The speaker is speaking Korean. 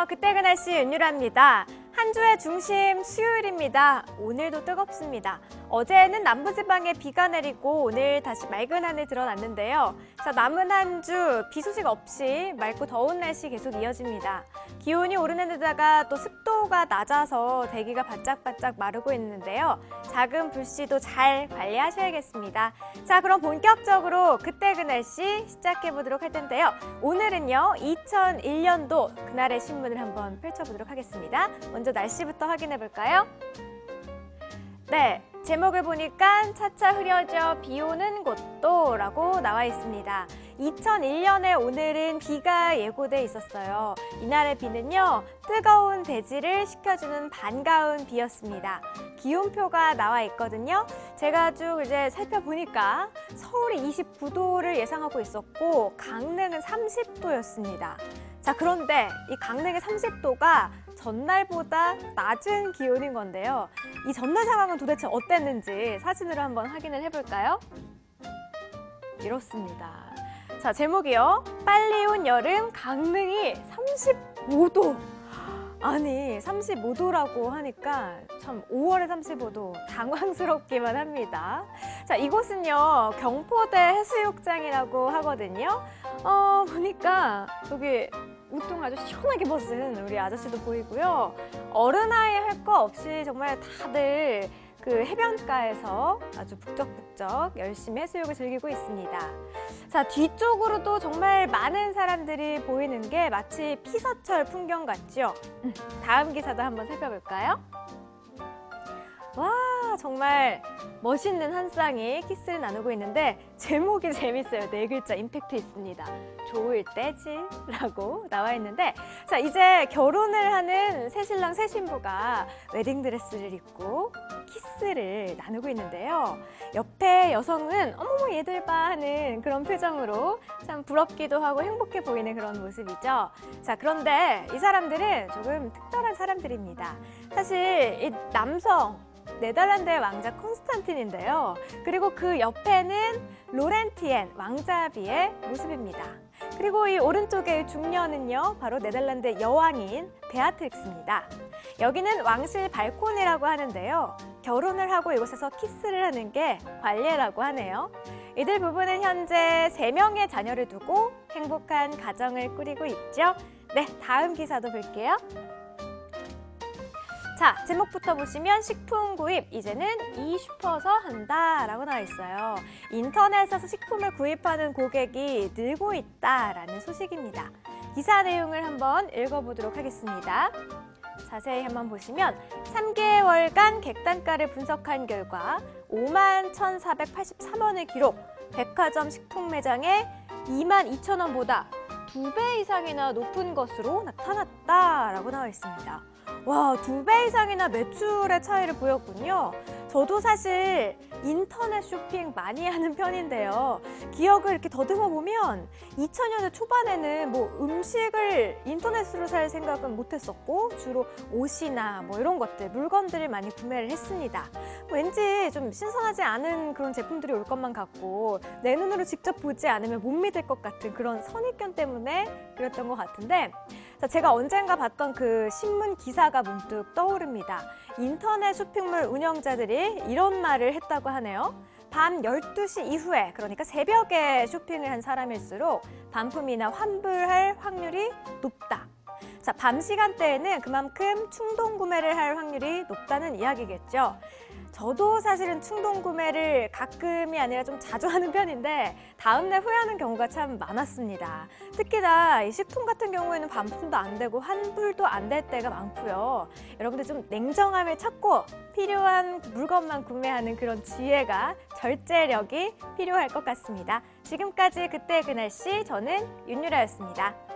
그때 그 날씨 윤유라입니다. 한 주의 중심 수요일입니다. 오늘도 뜨겁습니다. 어제는 남부지방에 비가 내리고 오늘 다시 맑은 하늘 드러났는데요. 자, 남은 한 주 비 소식 없이 맑고 더운 날씨 계속 이어집니다. 기온이 오르는 데다가 또 습도가 낮아서 대기가 바짝바짝 마르고 있는데요. 작은 불씨도 잘 관리하셔야겠습니다. 자, 그럼 본격적으로 그때 그 날씨 시작해보도록 할 텐데요. 오늘은요, 2001년도 그날의 신문을 한번 펼쳐보도록 하겠습니다. 먼저 날씨부터 확인해 볼까요? 네, 제목을 보니까 차차 흐려져 비 오는 곳도 라고 나와 있습니다. 2001년에 오늘은 비가 예고돼 있었어요. 이날의 비는요, 뜨거운 대지를 식혀주는 반가운 비였습니다. 기온표가 나와 있거든요. 제가 쭉 이제 살펴보니까 서울이 29도를 예상하고 있었고 강릉은 30도였습니다. 자, 그런데 이 강릉의 30도가 전날보다 낮은 기온인 건데요. 이 전날 상황은 도대체 어땠는지 사진으로 한번 확인을 해볼까요? 이렇습니다. 자, 제목이요. 빨리 온 여름 강릉이 35도. 아니, 35도라고 하니까 참 5월에 35도 당황스럽기만 합니다. 자, 이곳은요, 경포대 해수욕장이라고 하거든요. 보니까 여기 우통 아주 시원하게 벗은 우리 아저씨도 보이고요. 어른아이 할 거 없이 정말 다들 그 해변가에서 아주 북적북적 열심히 해수욕을 즐기고 있습니다. 자, 뒤쪽으로도 정말 많은 사람들이 보이는 게 마치 피서철 풍경 같죠? 다음 기사도 한번 살펴볼까요? 와, 정말 멋있는 한 쌍이 키스를 나누고 있는데 제목이 재밌어요. 4글자 임팩트 있습니다. 좋을 때지 라고 나와 있는데, 자, 이제 결혼을 하는 새신랑 새신부가 웨딩드레스를 입고 키스를 나누고 있는데요. 옆에 여성은 어머머 얘들 봐 하는 그런 표정으로 참 부럽기도 하고 행복해 보이는 그런 모습이죠. 자, 그런데 이 사람들은 조금 특별한 사람들입니다. 사실 이 남성 네덜란드의 왕자 콘스탄틴인데요. 그리고 그 옆에는 로렌티엔 왕자비의 모습입니다. 그리고 이 오른쪽의 중년은요, 바로 네덜란드 여왕인 베아트릭스입니다. 여기는 왕실 발코니라고 하는데요. 결혼을 하고 이곳에서 키스를 하는 게 관례라고 하네요. 이들 부부는 현재 3명의 자녀를 두고 행복한 가정을 꾸리고 있죠. 네, 다음 기사도 볼게요. 자, 제목부터 보시면 식품 구입 이제는 이슈퍼서 한다 라고 나와 있어요. 인터넷에서 식품을 구입하는 고객이 늘고 있다라는 소식입니다. 기사 내용을 한번 읽어보도록 하겠습니다. 자세히 한번 보시면 3개월간 객단가를 분석한 결과 51,483원을 기록, 백화점 식품 매장에 22,000원보다 2배 이상이나 높은 것으로 나타났다라고 나와 있습니다. 와, 2배 이상이나 매출의 차이를 보였군요. 저도 사실 인터넷 쇼핑 많이 하는 편인데요. 기억을 이렇게 더듬어 보면 2000년대 초반에는 뭐 음식을 인터넷으로 살 생각은 못했었고 주로 옷이나 뭐 이런 것들, 물건들을 많이 구매를 했습니다. 왠지 좀 신선하지 않은 그런 제품들이 올 것만 같고 내 눈으로 직접 보지 않으면 못 믿을 것 같은 그런 선입견 때문에 그랬던 것 같은데, 자, 제가 언젠가 봤던 그 신문 기사가 문득 떠오릅니다. 인터넷 쇼핑몰 운영자들이 이런 말을 했다고 하네요. 밤 12시 이후에, 그러니까 새벽에 쇼핑을 한 사람일수록 반품이나 환불할 확률이 높다. 자, 밤 시간대에는 그만큼 충동 구매를 할 확률이 높다는 이야기겠죠. 저도 사실은 충동 구매를 가끔이 아니라 좀 자주 하는 편인데 다음날 후회하는 경우가 참 많았습니다. 특히나 이 식품 같은 경우에는 반품도 안 되고 환불도 안 될 때가 많고요. 여러분들 좀 냉정함을 찾고 필요한 물건만 구매하는 그런 지혜가, 절제력이 필요할 것 같습니다. 지금까지 그때 그 날씨, 저는 윤유라였습니다.